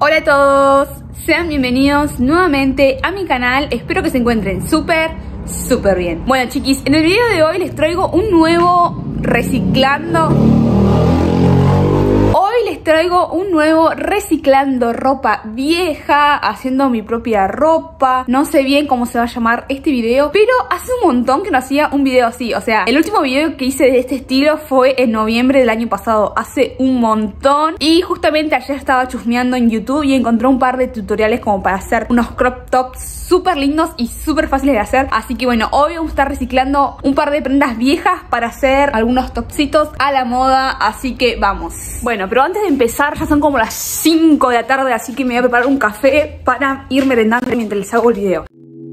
Hola a todos, sean bienvenidos nuevamente a mi canal. Espero que se encuentren súper bien. Bueno chiquis, en el video de hoy les traigo un nuevo reciclando ropa vieja, haciendo mi propia ropa. No sé bien cómo se va a llamar este video, pero hace un montón que no hacía un video así. O sea, el último video que hice de este estilo fue en noviembre del año pasado, hace un montón. Y justamente ayer estaba chusmeando en YouTube y encontré un par de tutoriales como para hacer unos crop tops súper lindos y súper fáciles de hacer. Así que bueno, hoy vamos a estar reciclando un par de prendas viejas para hacer algunos topsitos a la moda. Así que vamos. Bueno, pero antes de empezar, ya son como las 5 de la tarde, así que me voy a preparar un café para ir merendando mientras les hago el video.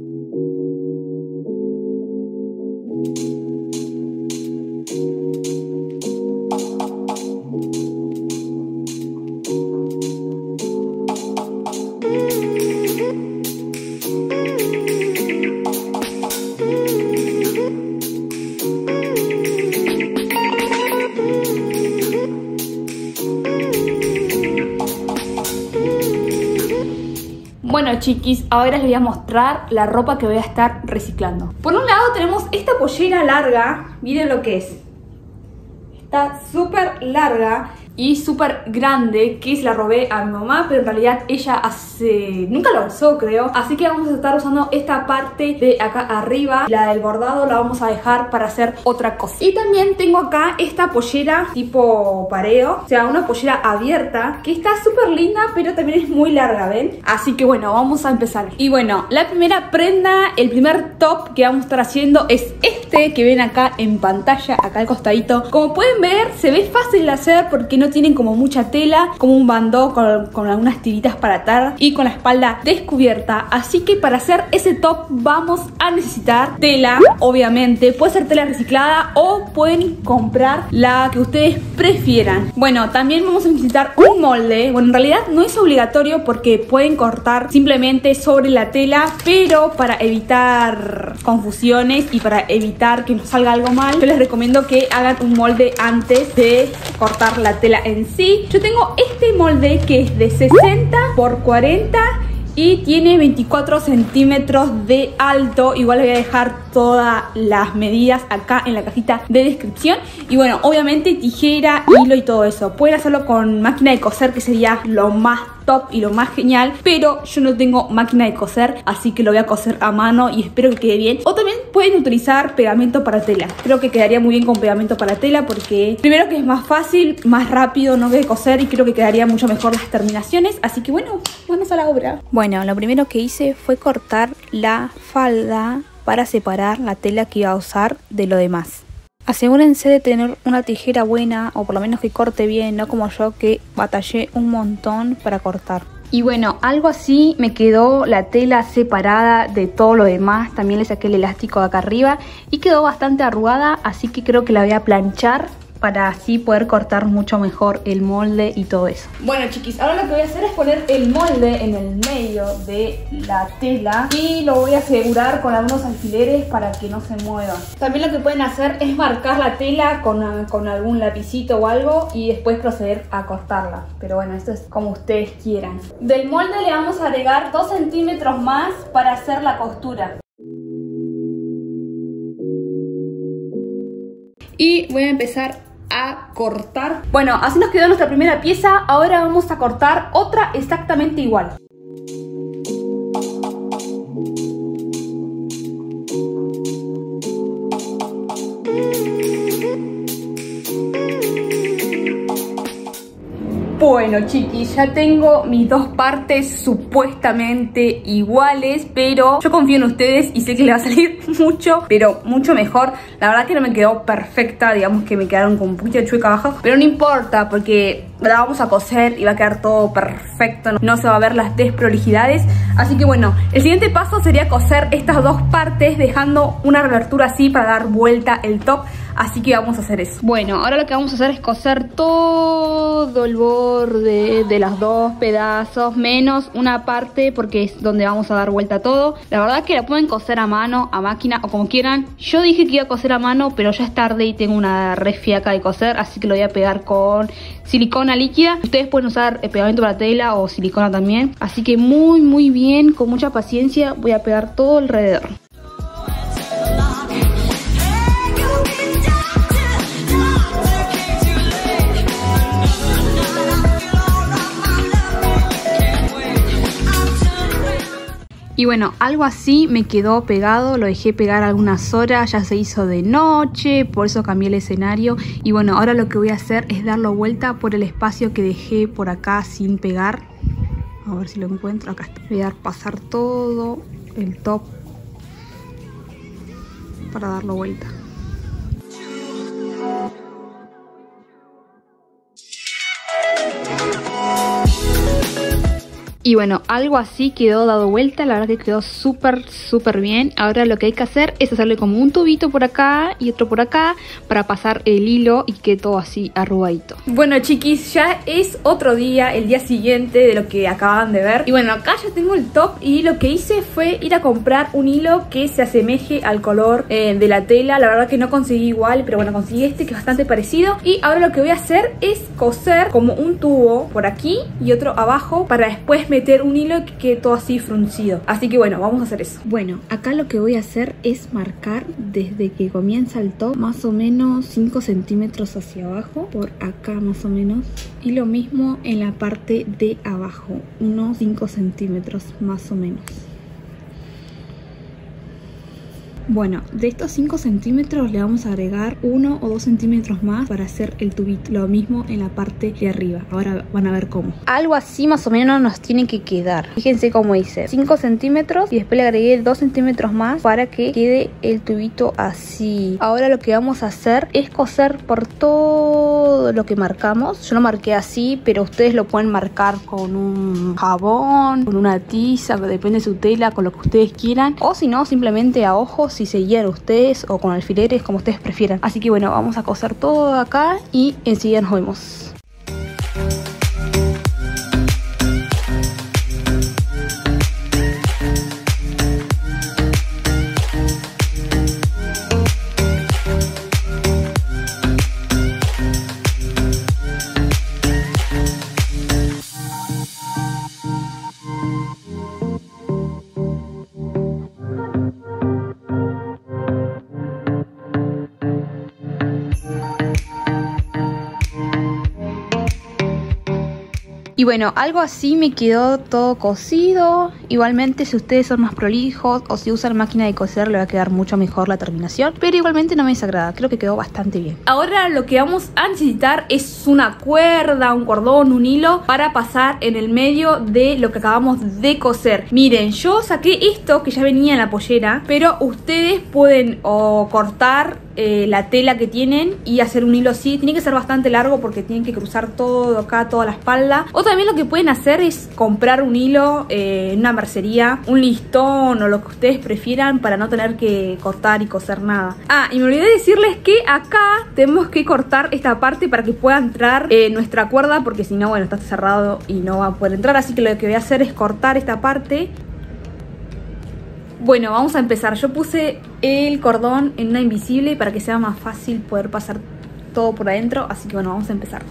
Bueno chiquis, ahora les voy a mostrar la ropa que voy a estar reciclando. Por un lado tenemos esta pollera larga, miren lo que es. Está súper larga y súper grande, que se la robé a mi mamá, pero en realidad ella nunca la usó, creo. Así que vamos a estar usando esta parte de acá arriba. La del bordado la vamos a dejar para hacer otra cosa. Y también tengo acá esta pollera tipo pareo, o sea, una pollera abierta, que está súper linda, pero también es muy larga, ¿ven? Así que bueno, vamos a empezar. Y bueno, la primera prenda, el primer top que vamos a estar haciendo es este que ven acá en pantalla, acá al costadito. Como pueden ver, se ve fácil de hacer porque no tienen como mucha tela, como un bandó con algunas tiritas para atar y con la espalda descubierta. Así que para hacer ese top vamos a necesitar tela, obviamente. Puede ser tela reciclada o pueden comprar la que ustedes prefieran. Bueno, también vamos a necesitar un molde. Bueno, en realidad no es obligatorio porque pueden cortar simplemente sobre la tela, pero para evitar confusiones y para evitar que nos salga algo mal, yo les recomiendo que hagan un molde antes de cortar la tela en sí. Yo tengo este molde que es de 60 por 40 y tiene 24 centímetros de alto. Igual les voy a dejar todas las medidas acá en la cajita de descripción. Y bueno, obviamente tijera, hilo y todo eso. Pueden hacerlo con máquina de coser, que sería lo más top y lo más genial, pero yo no tengo máquina de coser, así que lo voy a coser a mano y espero que quede bien. O también pueden utilizar pegamento para tela. Creo que quedaría muy bien con pegamento para tela porque primero que es más fácil, más rápido, no que coser, y creo que quedaría mucho mejor las terminaciones. Así que bueno, vamos a la obra. Bueno, lo primero que hice fue cortar la falda para separar la tela que iba a usar de lo demás. Asegúrense de tener una tijera buena, o por lo menos que corte bien, no como yo que batallé un montón para cortar. Y bueno, algo así me quedó la tela separada de todo lo demás. También le saqué el elástico de acá arriba y quedó bastante arrugada, así que creo que la voy a planchar para así poder cortar mucho mejor el molde y todo eso. Bueno chiquis, ahora lo que voy a hacer es poner el molde en el medio de la tela y lo voy a asegurar con algunos alfileres para que no se mueva. También lo que pueden hacer es marcar la tela con algún lapicito o algo y después proceder a cortarla. Pero bueno, esto es como ustedes quieran. Del molde le vamos a agregar 2 centímetros más para hacer la costura. Y voy a empezar a cortar. Bueno, así nos quedó nuestra primera pieza. Ahora vamos a cortar otra exactamente igual. Bueno chiquis, ya tengo mis dos partes supuestamente iguales, pero yo confío en ustedes y sé que le va a salir mucho, pero mucho mejor. La verdad que no me quedó perfecta, digamos que me quedaron con un poquito de chueca abajo, pero no importa porque la vamos a coser y va a quedar todo perfecto, no se va a ver las desprolijidades. Así que bueno, el siguiente paso sería coser estas dos partes dejando una reabertura así para dar vuelta el top. así que vamos a hacer eso. Bueno, ahora lo que vamos a hacer es coser todo el borde de los dos pedazos, menos una parte porque es donde vamos a dar vuelta todo. La verdad es que la pueden coser a mano, a máquina o como quieran. Yo dije que iba a coser a mano, pero ya es tarde y tengo una re fiaca de coser, así que lo voy a pegar con silicona líquida. Ustedes pueden usar pegamento para tela o silicona también, así que muy bien, con mucha paciencia voy a pegar todo alrededor. Y bueno, algo así me quedó pegado, lo dejé pegar algunas horas, ya se hizo de noche, por eso cambié el escenario. Y bueno, ahora lo que voy a hacer es darlo vuelta por el espacio que dejé por acá sin pegar. A ver si lo encuentro, acá está. Voy a pasar todo el top para darlo vuelta. Y bueno, algo así quedó dado vuelta, la verdad que quedó súper bien. Ahora lo que hay que hacer es hacerle como un tubito por acá y otro por acá para pasar el hilo y que todo así arrugadito. Bueno chiquis, ya es otro día, el día siguiente de lo que acaban de ver. Y bueno, acá ya tengo el top y lo que hice fue ir a comprar un hilo que se asemeje al color de la tela. La verdad que no conseguí igual, pero bueno, conseguí este que es bastante parecido. Y ahora lo que voy a hacer es coser como un tubo por aquí y otro abajo para después meter un hilo que quede todo así fruncido. Así que bueno, vamos a hacer eso. Bueno, acá lo que voy a hacer es marcar desde que comienza el top más o menos 5 centímetros hacia abajo, por acá más o menos, y lo mismo en la parte de abajo, unos 5 centímetros más o menos. Bueno, de estos 5 centímetros le vamos a agregar 1 o 2 centímetros más para hacer el tubito. Lo mismo en la parte de arriba. Ahora van a ver cómo. Algo así más o menos nos tiene que quedar. Fíjense cómo hice. 5 centímetros y después le agregué 2 centímetros más para que quede el tubito así. Ahora lo que vamos a hacer es coser por todo lo que marcamos. Yo lo marqué así, pero ustedes lo pueden marcar con un jabón, con una tiza, depende de su tela, con lo que ustedes quieran. O si no, simplemente a ojo, si se guían ustedes, o con alfileres, como ustedes prefieran. Así que bueno, vamos a coser todo acá y enseguida nos vemos. Y bueno, algo así me quedó todo cosido. Igualmente, si ustedes son más prolijos o si usan máquina de coser, le va a quedar mucho mejor la terminación. Pero igualmente no me desagrada, creo que quedó bastante bien. Ahora lo que vamos a necesitar es una cuerda, un cordón, un hilo para pasar en el medio de lo que acabamos de coser. Miren, yo saqué esto que ya venía en la pollera, pero ustedes pueden o cortar la tela que tienen y hacer un hilo así. Tiene que ser bastante largo porque tienen que cruzar todo acá, toda la espalda. O también lo que pueden hacer es comprar un hilo en una mercería, un listón o lo que ustedes prefieran para no tener que cortar y coser nada. Ah, y me olvidé de decirles que acá tenemos que cortar esta parte para que pueda entrar nuestra cuerda, porque si no, bueno, está cerrado y no va a poder entrar. Así que lo que voy a hacer es cortar esta parte. Bueno, vamos a empezar. Yo puse el cordón en una invisible para que sea más fácil poder pasar todo por adentro. Así que bueno, vamos a empezar.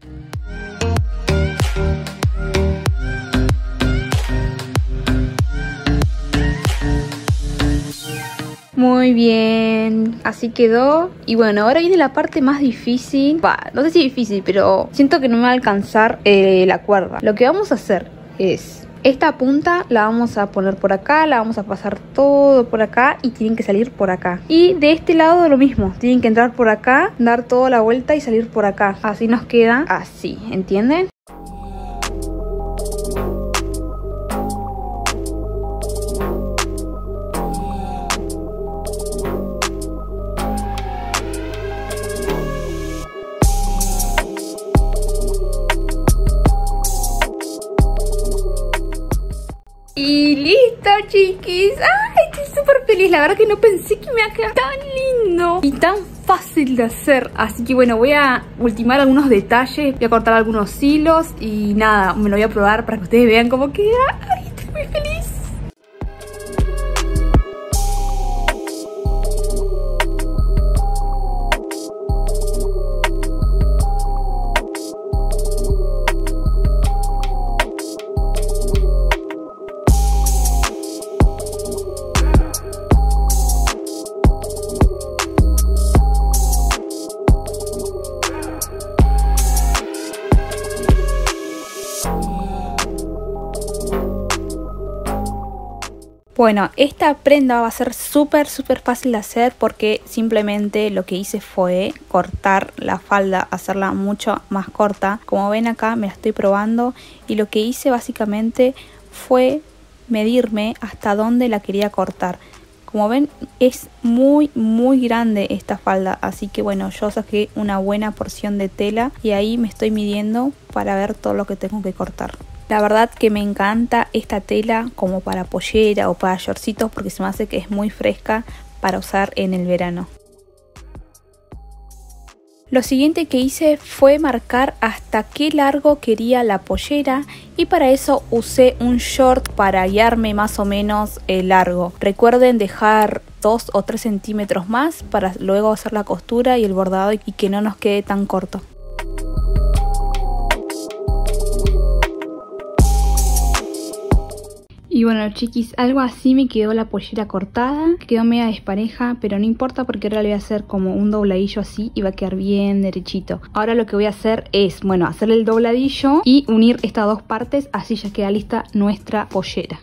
Muy bien, así quedó. Y bueno, ahora viene la parte más difícil. No sé si difícil, pero siento que no me va a alcanzar la cuerda. Lo que vamos a hacer es... esta punta la vamos a poner por acá, la vamos a pasar todo por acá y tienen que salir por acá. Y de este lado lo mismo, tienen que entrar por acá, dar toda la vuelta y salir por acá. Así nos queda así, ¿entienden? Y listo, chiquis. Ay, estoy súper feliz. La verdad que no pensé que me iba a quedar tan lindo y tan fácil de hacer. Así que bueno, voy a ultimar algunos detalles, voy a cortar algunos hilos y nada, me lo voy a probar para que ustedes vean cómo queda. Ay, estoy muy feliz. Bueno, esta prenda va a ser súper fácil de hacer porque simplemente lo que hice fue cortar la falda, hacerla mucho más corta. Como ven acá me la estoy probando y lo que hice básicamente fue medirme hasta dónde la quería cortar. Como ven es muy grande esta falda, así que bueno, yo saqué una buena porción de tela y ahí me estoy midiendo para ver todo lo que tengo que cortar. La verdad que me encanta esta tela como para pollera o para shortcitos porque se me hace que es muy fresca para usar en el verano. Lo siguiente que hice fue marcar hasta qué largo quería la pollera y para eso usé un short para guiarme más o menos el largo. Recuerden dejar 2 o 3 centímetros más para luego hacer la costura y el bordado y que no nos quede tan corto. Y bueno chiquis, algo así me quedó la pollera cortada, quedó media despareja, pero no importa porque ahora le voy a hacer como un dobladillo así y va a quedar bien derechito. Ahora lo que voy a hacer es, bueno, hacerle el dobladillo y unir estas dos partes, así ya queda lista nuestra pollera.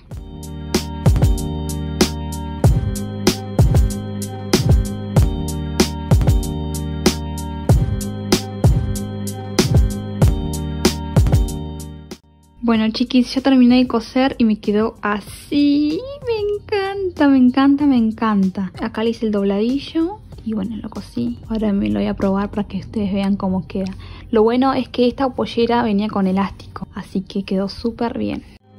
Bueno chiquis, ya terminé de coser y me quedó así. Me encanta. Acá le hice el dobladillo y bueno, lo cosí. Ahora me lo voy a probar para que ustedes vean cómo queda. Lo bueno es que esta pollera venía con elástico, así que quedó súper bien.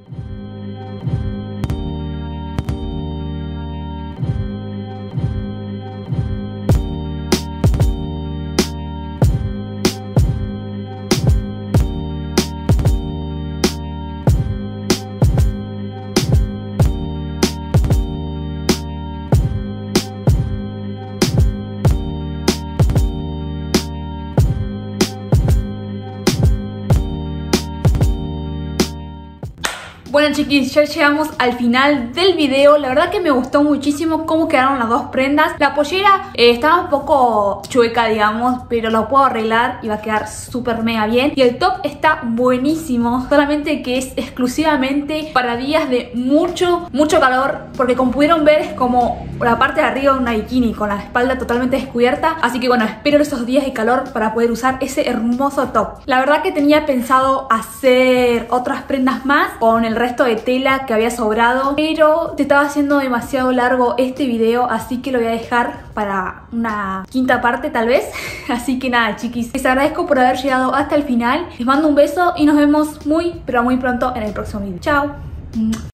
Bueno chiquis, ya llegamos al final del video. La verdad que me gustó muchísimo cómo quedaron las dos prendas. La pollera estaba un poco chueca, digamos, pero lo puedo arreglar y va a quedar súper mega bien. Y el top está buenísimo, solamente que es exclusivamente para días de mucho calor, porque como pudieron ver es como la parte de arriba de una bikini con la espalda totalmente descubierta. Así que bueno, espero esos días de calor para poder usar ese hermoso top. La verdad que tenía pensado hacer otras prendas más con el resto de tela que había sobrado, pero te estaba haciendo demasiado largo este video, así que lo voy a dejar para una quinta parte tal vez. Así que nada chiquis, les agradezco por haber llegado hasta el final, les mando un beso y nos vemos muy pero muy pronto en el próximo video. Chao.